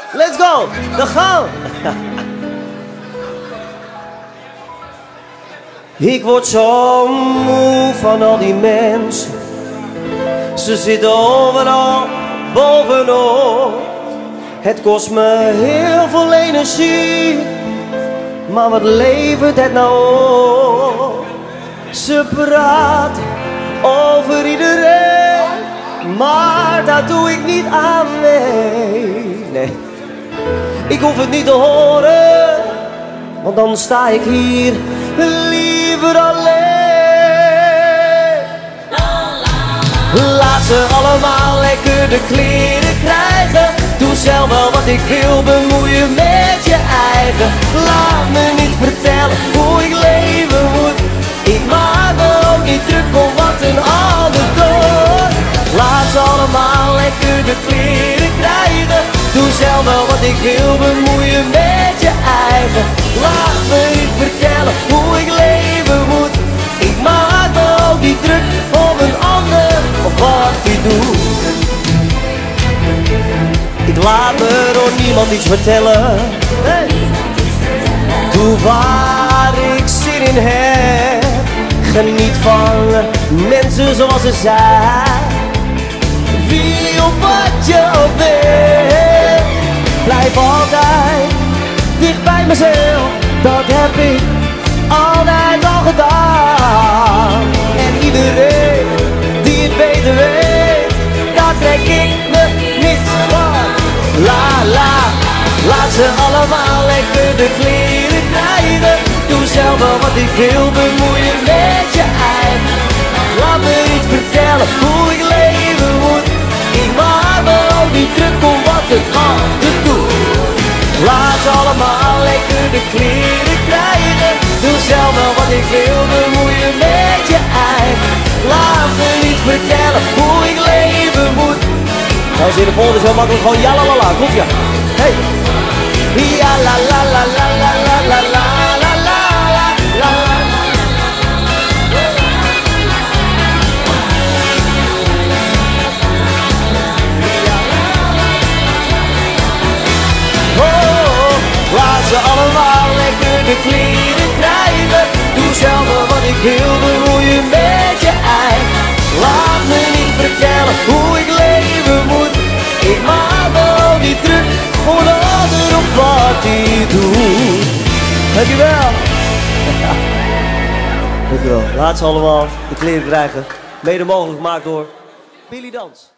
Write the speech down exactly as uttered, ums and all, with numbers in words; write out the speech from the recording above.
Let's go. Dan gaan we. Ik word zo moe van al die mensen. Ze zitten overal bovenop. Het kost me heel veel energie, maar wat levert het nou op? Ze praten over iedereen, maar daar doe ik niet aan mee. Nee, ik hoef het niet te horen, want dan sta ik hier liever alleen. Laat ze allemaal lekker de kleren krijgen. Doe zelf wel wat ik wil, bemoei je met je eigen. Laat me niet vertellen hoe ik leven moet. Ik maak me ook niet druk om wat een ander doet. Laat ze allemaal lekker de kleren krijgen. Doe zelf wel wat ik wil, bemoei je met je eigen. Laat me niet vertellen hoe ik leven moet. Ik maak me ook niet druk om een ander of wat hij doet. Ik laat me door niemand iets vertellen. Hey. Doe waar ik zin in heb. Geniet van mensen zoals ze zijn. Wie of wat je ook bent. Blijf altijd dicht bij mezelf. Dat heb ik altijd al gedaan. En iedereen die het beter weet, daar trek ik me niet van. La la, laat ze allemaal lekker de kleren krijgen. Doe zelf wel wat ik wil, bemoei je met je eigen. Laat me niet vertellen hoe ik leven moet. Ik maak me ook niet druk om wat een ander doet. Laat ze allemaal lekker de kleren krijgen. Doe zelf wel wat ik wil, bemoei je met je eigen. Laat me niet vertellen hoe ik leven moet. Nou, als in de volgende is heel makkelijk gewoon ja la la la, komt ja. Hey. Ja la la la la la la la la la la la la. Oh, laat ze allemaal lekker de kleren krijgen. Doe zelf wel wat ik wil, bemoei je met je eigen. Laat me niet vertellen hoe ik leven moet. Ik maak me ook niet druk voor de ander op wat hij doet. Dankjewel. Dankjewel. Laat ze allemaal de kleren krijgen. Mede mogelijk gemaakt door Billy Dans.